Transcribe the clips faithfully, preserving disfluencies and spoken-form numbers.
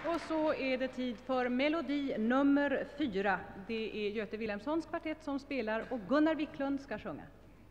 Och så är det tid för melodi nummer fyra. Det är Göte Wilhelmssons kvartett som spelar och Gunnar Wiklund ska sjunga.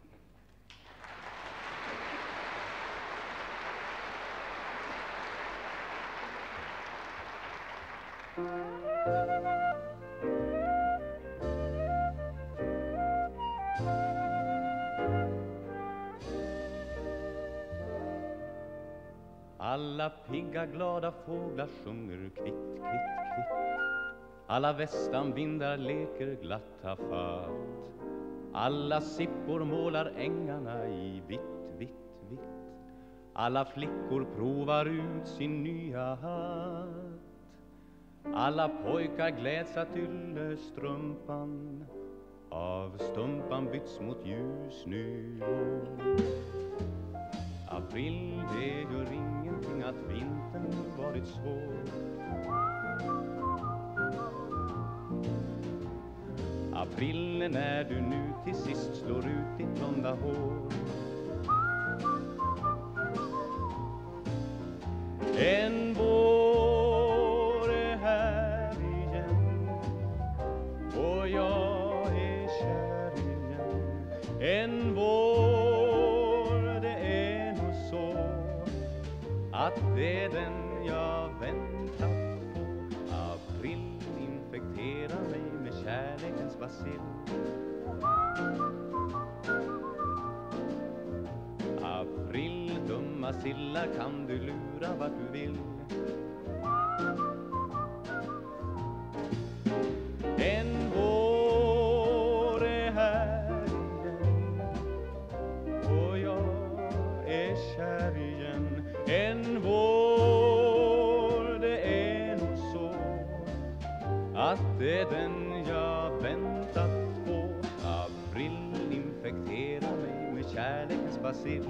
Alla pigga glada fåglar sjunger kvitt, kvitt, kvitt. Alla västanvindar leker glatt hafatt. Alla sippor målar ängarna i vitt, vitt, vitt. Alla flickor provar ut sin nya hatt. Alla pojkar gläds att yllestrumpan av stumpan byts mot ljusnylon. April, det gör ingenting att vintern varit svår. April, när du nu till sist slår ut ditt blonda hår. En vår är här igen och jag är kär igen. En vår, det är nog så att det är den jag väntat på. April infekterar mig med kärlekens bacill. April, dumma silla, kan du lura vart du vill. En vår är här igen och jag är kär igen. En vår, det är nog så att det är den jag väntat på. April infekterar mig med kärlekens bacill.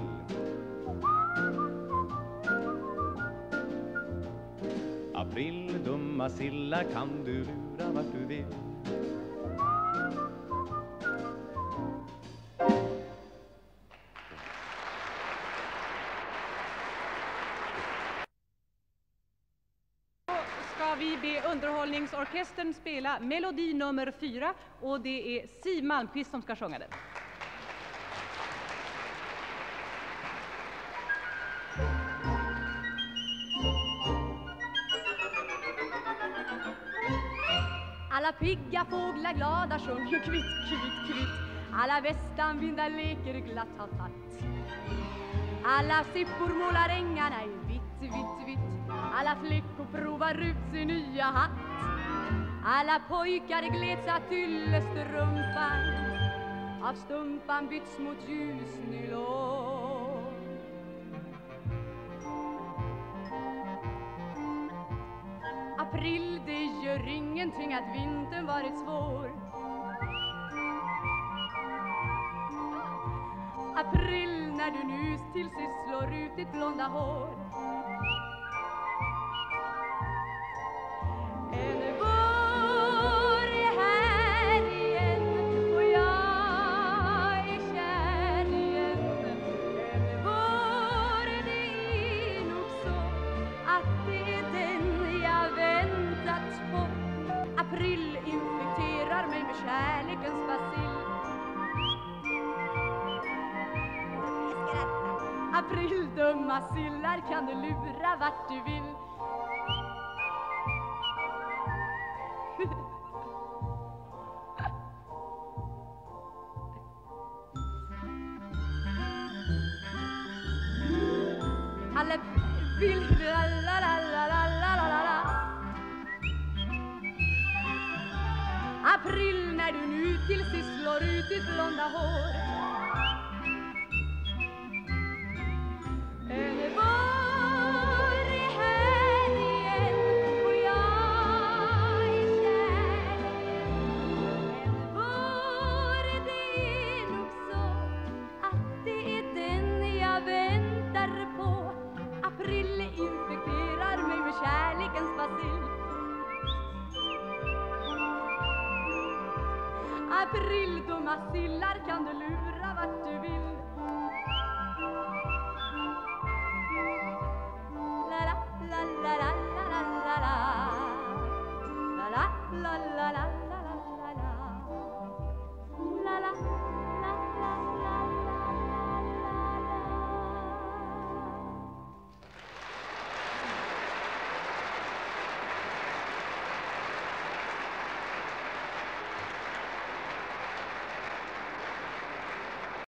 April, dumma silla, kan du lura vart du vill. Ska vi be underhållningsorkestern spela melodi nummer fyra, och det är Siw Malmkvist som ska sjunga den. Alla pigga fåglar glada sjunger kvitt, kvitt, kvitt. Alla västanvindar leker glatt hafatt. Alla sippor målar ängarna i vitt, vitt, vitt. Alla flickor provar ut sin nya hatt. Alla pojkar gläds att yllestrumpan av stumpan byts mot ljusnylon. April, det gör ingenting att vintern varit svår. April, när du nu till sist slår ut ditt blonda hår. En vår är här igen och jag är kär igen. En vår, det är nog så att det är den jag väntat på. April infekterar mig med kärlekens bacill. April, dumma sillar, kan du lura vart du vill. Alla vill la la la la la la la la. April, när du nu till sist slår ut ditt blonda hår. En vår är här igen och jag är kär. En vår, det är nog så att det är den jag väntar på. April infekterar mig med kärlekens bacill. April, dumma sillar, kan du lura